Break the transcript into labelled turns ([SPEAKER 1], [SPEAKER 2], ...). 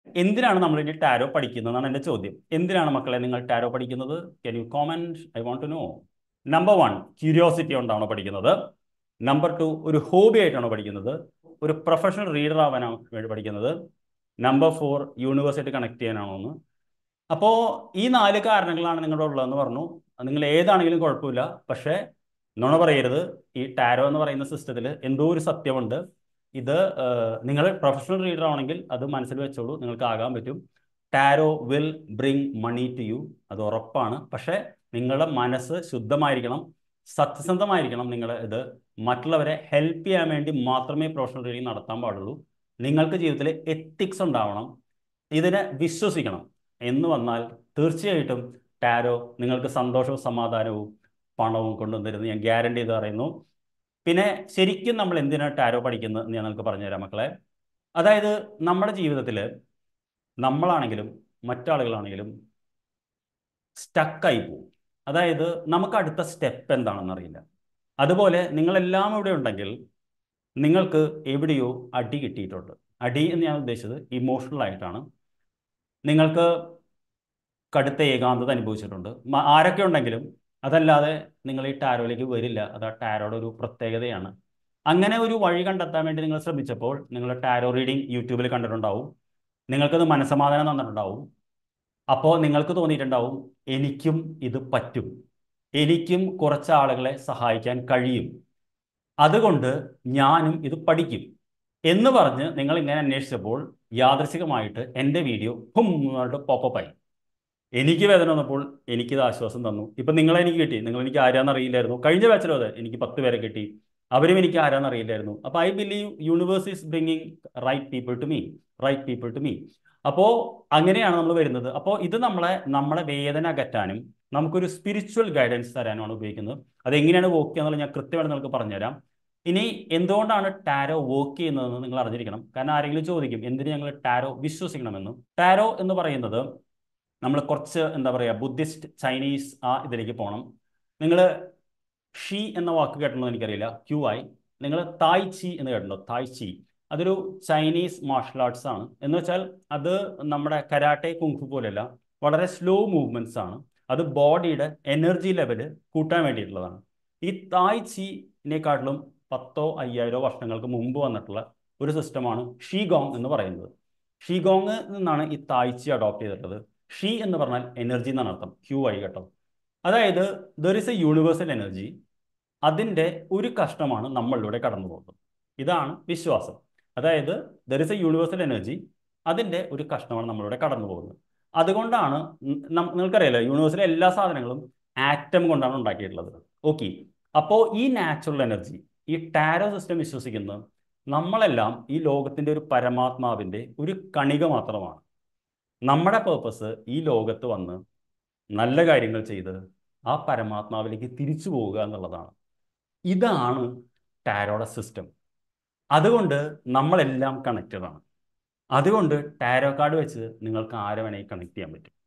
[SPEAKER 1] എന്തിനാണ് നമ്മൾ ഇനി ടാരോ പഠിക്കുന്നത് എന്നാണ് എൻ്റെ ചോദ്യം. എന്തിനാണ് മക്കളെ നിങ്ങൾ ടാരോ പഠിക്കുന്നത്? Can you comment? I want to know. Number 1, curiosity കൊണ്ടാണോ പഠിക്കുന്നത്? നമ്പർ 2, ഒരു ഹോബി ആയിട്ടാണോ പഠിക്കുന്നത്? ഒരു പ്രൊഫഷണൽ റീഡർ ആവാനാണ് വേണ്ടി പഠിക്കുന്നത്? നമ്പർ 4, യൂണിവേഴ്സിറ്റി കണക്ട് ചെയ്യാനാണോ എന്ന്? അപ്പോൾ ഈ 4 കാരണങ്ങളാണ് നിങ്ങളുടെ ഉള്ളതെന്ന് പറഞ്ഞു. നിങ്ങൾ ഏതാണെങ്കിലും കുഴപ്പമില്ല, പക്ഷേ നുണ പറയരുത്. ഈ ടാരോ എന്ന് പറയുന്ന സിസ്റ്റത്തിൽ എന്തോ ഒരു സത്യമുണ്ട്. ഇത് നിങ്ങൾ പ്രൊഫഷണൽ റീഡർ ആണെങ്കിൽ അത് മനസ്സിൽ വെച്ചോളൂ, നിങ്ങൾക്ക് ആകാൻ പറ്റും. Tarot will bring money to you, അത് ഉറപ്പാണ്. പക്ഷേ നിങ്ങളുടെ മനസ്സ് ശുദ്ധമായിരിക്കണം, സത്യസന്ധമായിരിക്കണം. നിങ്ങൾ ഇത് മറ്റുള്ളവരെ ഹെൽപ്പ് ചെയ്യാൻ വേണ്ടി മാത്രമേ പ്രൊഫഷണൽ റീഡിങ് നടത്താൻ പാടുള്ളൂ. നിങ്ങൾക്ക് ജീവിതത്തിൽ എത്തിക്സ് ഉണ്ടാവണം, ഇതിനെ വിശ്വസിക്കണം. എന്ന് വന്നാൽ തീർച്ചയായിട്ടും ടാരോ നിങ്ങൾക്ക് സന്തോഷവും സമാധാനവും പണവും കൊണ്ടുവന്നിരുന്നു ഞാൻ ഗ്യാരണ്ടി ചെയ്ത് പറയുന്നു. പിന്നെ ശരിക്കും നമ്മൾ എന്തിനാണ് ടാരോ പഠിക്കുന്നത് എന്ന് ഞാൻ നിങ്ങൾക്ക് പറഞ്ഞുതരാം മക്കളെ. അതായത് നമ്മുടെ ജീവിതത്തിൽ നമ്മളാണെങ്കിലും മറ്റാളുകളാണെങ്കിലും സ്റ്റക്കായി പോകും. അതായത് നമുക്ക് അടുത്ത സ്റ്റെപ്പ് എന്താണെന്ന് അറിയില്ല. അതുപോലെ നിങ്ങളെല്ലാം ഇവിടെ ഉണ്ടെങ്കിൽ നിങ്ങൾക്ക് എവിടെയോ അടി കിട്ടിയിട്ടുണ്ട്. അടി എന്ന് ഞാൻ ഉദ്ദേശിച്ചത് ഇമോഷണൽ ആയിട്ടാണ്. നിങ്ങൾക്ക് കടുത്ത ഏകാന്തത അനുഭവിച്ചിട്ടുണ്ട്. ആരൊക്കെ ഉണ്ടെങ്കിലും അതല്ലാതെ നിങ്ങൾ ഈ ടാരോയിലേക്ക് വരില്ല. അത് ആ ടാരോയുടെ ഒരു പ്രത്യേകതയാണ്. അങ്ങനെ ഒരു വഴി കണ്ടെത്താൻ വേണ്ടി നിങ്ങൾ ശ്രമിച്ചപ്പോൾ നിങ്ങൾ ടാരോ റീഡിങ് യൂട്യൂബിൽ കണ്ടിട്ടുണ്ടാവും. നിങ്ങൾക്കത് മനസ്സമാധാനം തന്നിട്ടുണ്ടാവും. അപ്പോൾ നിങ്ങൾക്ക് തോന്നിയിട്ടുണ്ടാവും എനിക്കും ഇത് പറ്റും, എനിക്കും കുറച്ച് ആളുകളെ സഹായിക്കാൻ കഴിയും, അതുകൊണ്ട് ഞാനും ഇത് പഠിക്കും എന്ന് പറഞ്ഞ് നിങ്ങൾ ഇങ്ങനെ അന്വേഷിച്ചപ്പോൾ യാദൃശികമായിട്ട് എൻ്റെ വീഡിയോ പോപ്പപ്പായി. എനിക്ക് വേദന വന്നപ്പോൾ എനിക്കിത് ആശ്വാസം തന്നു. ഇപ്പം നിങ്ങളെ എനിക്ക് കിട്ടി. നിങ്ങൾ എനിക്ക് ആരാന്ന് അറിയില്ലായിരുന്നു. കഴിഞ്ഞ ബാച്ചിലും അതെ, എനിക്ക് 10 പേരെ കിട്ടി. അവരും എനിക്ക് ആരാന്ന് അറിയില്ലായിരുന്നു. അപ്പോൾ I believe universe is bringing right people to me, right people to me. അപ്പോൾ അങ്ങനെയാണ് നമ്മൾ വരുന്നത്. അപ്പോൾ ഇത് നമ്മളെ വേദന അകറ്റാനും നമുക്കൊരു സ്പിരിച്വൽ ഗൈഡൻസ് തരാനുമാണ് ഉപയോഗിക്കുന്നത്. അതെങ്ങനെയാണ് വർക്ക് ചെയ്യുക എന്നുള്ളത് ഞാൻ കൃത്യമായിട്ട് നിങ്ങൾക്ക് പറഞ്ഞുതരാം. ഇനി എന്തുകൊണ്ടാണ് ടാരോ വർക്ക് ചെയ്യുന്നതെന്ന് നിങ്ങൾ അറിഞ്ഞിരിക്കണം. കാരണം ആരെങ്കിലും ചോദിക്കും എന്തിന് ഞങ്ങൾ ടാരോ വിശ്വസിക്കണമെന്നും. ടാരോ എന്ന് പറയുന്നത് നമ്മൾ കുറച്ച് എന്താ പറയുക ബുദ്ധിസ്റ്റ് ചൈനീസ് ആ ഇതിലേക്ക് പോകണം. നിങ്ങൾ ഷീ എന്ന വാക്ക് കേട്ടിട്ടുണ്ടോ എനിക്കറിയില്ല. QI. നിങ്ങൾ തായ് ചി എന്ന് കേട്ടിട്ടുണ്ടോ? തായ് ചി അതൊരു ചൈനീസ് മാർഷൽ ആർട്സ് ആണ്. എന്ന് വെച്ചാൽ അത് നമ്മുടെ കരാട്ടെ കുങ്ഫു പോലെയല്ല, വളരെ സ്ലോ മൂവ്മെൻറ്റ്സ് ആണ്. അത് ബോഡിയുടെ എനർജി ലെവല് കൂട്ടാൻ വേണ്ടിയിട്ടുള്ളതാണ്. ഈ തായ് ചിനെക്കാട്ടിലും 10,000-5,000 വർഷങ്ങൾക്ക് മുമ്പ് വന്നിട്ടുള്ള ഒരു സിസ്റ്റമാണ് ഷീ ഗോങ് എന്ന് പറയുന്നത്. ഷീ ഗോങ് നിന്നാണ് ഈ തായ് ചി അഡോപ്റ്റ് ചെയ്തിട്ടുള്ളത്. ഷീ എന്ന് പറഞ്ഞാൽ എനർജി എന്നാണ് അർത്ഥം. QI കേട്ടോ. അതായത് there is a universal energy. അതിൻ്റെ ഒരു കഷ്ണമാണ് നമ്മളിലൂടെ കടന്നു പോകുന്നത്. ഇതാണ് വിശ്വാസം. അതായത് there is a universal energy, അതിൻ്റെ ഒരു കഷ്ണമാണ് നമ്മളിലൂടെ കടന്നു പോകുന്നത്. അതുകൊണ്ടാണ് നിങ്ങൾക്കറിയാലോ യൂണിവേഴ്സിലെ എല്ലാ സാധനങ്ങളും ആറ്റം കൊണ്ടാണ് ഉണ്ടാക്കിയിട്ടുള്ളത്. ഓക്കെ. അപ്പോൾ ഈ നാച്ചുറൽ എനർജി, ഈ ടാരോ സിസ്റ്റം വിശ്വസിക്കുന്നത് നമ്മളെല്ലാം ഈ ലോകത്തിൻ്റെ ഒരു പരമാത്മാവിൻ്റെ ഒരു കണിക മാത്രമാണ്. നമ്മുടെ പേർപ്പസ് ഈ ലോകത്ത് വന്ന് നല്ല കാര്യങ്ങൾ ചെയ്ത് ആ പരമാത്മാവിലേക്ക് തിരിച്ചു പോവുക എന്നുള്ളതാണ്. ഇതാണ് ടാരോയുടെ സിസ്റ്റം. അതുകൊണ്ട് നമ്മളെല്ലാം കണക്റ്റഡ് ആണ്. അതുകൊണ്ട് ടാരോ കാർഡ് വെച്ച് നിങ്ങൾക്ക് ആരെ വേണമെങ്കിൽ കണക്ട് ചെയ്യാൻ പറ്റും.